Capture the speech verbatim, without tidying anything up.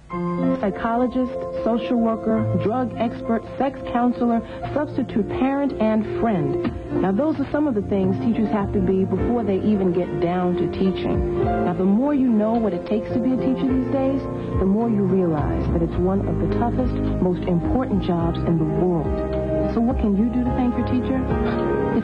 Psychologist, social worker, drug expert, sex counselor, substitute parent, and friend. Now, those are some of the things teachers have to be before they even get down to teaching. Now, the more you know what it takes to be a teacher these days, the more you realize that it's one of the toughest, most important jobs in the world. So what can you do to thank your teacher? If